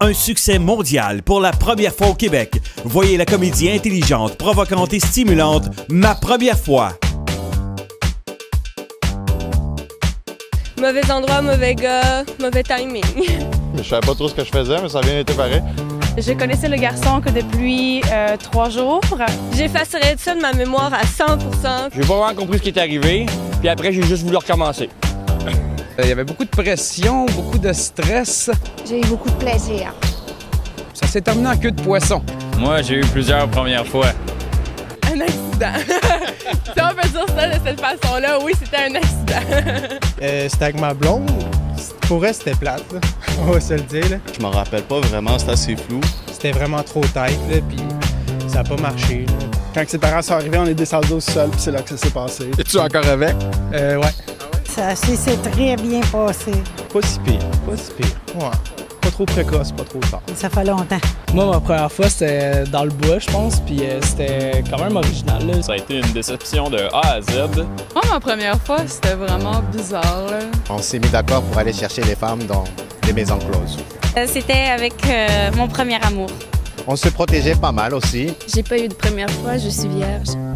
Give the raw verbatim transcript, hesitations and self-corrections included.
Un succès mondial pour la première fois au Québec. Voyez la comédie intelligente, provocante et stimulante Ma première fois. Mauvais endroit, mauvais gars, mauvais timing. Je savais pas trop ce que je faisais, mais ça a bien été pareil. Je connaissais le garçon que depuis euh, trois jours. J'effacerais ça de ma mémoire à cent pour cent. J'ai pas vraiment compris ce qui est arrivé, puis après j'ai juste voulu recommencer. Il y avait beaucoup de pression, beaucoup de stress. J'ai eu beaucoup de plaisir. Ça s'est terminé en queue de poisson. Moi, j'ai eu plusieurs premières fois. Un accident. Si on peut dire ça de cette façon-là, oui, c'était un accident. euh, c'était avec ma blonde. Pour elle, c'était plate, là. On va se le dire. Là. Je m'en rappelle pas vraiment, c'était assez flou. C'était vraiment trop tight, là, puis ça a pas marché. Là. Quand ses parents sont arrivés, on est descendu au sol, puis c'est là que ça s'est passé. Es-tu encore avec? Euh, ouais. Ça s'est très bien passé. Pas si pire, pas si pire. Ouais. Pas trop précoce, pas trop tard. Ça fait longtemps. Moi, ma première fois, c'était dans le bois, je pense, puis euh, c'était quand même original. Là. Ça a été une déception de A à Z. Moi, ma première fois, c'était vraiment bizarre. Là. On s'est mis d'accord pour aller chercher les femmes dans des maisons closes. Euh, c'était avec euh, mon premier amour. On se protégeait pas mal aussi. J'ai pas eu de première fois, je suis vierge.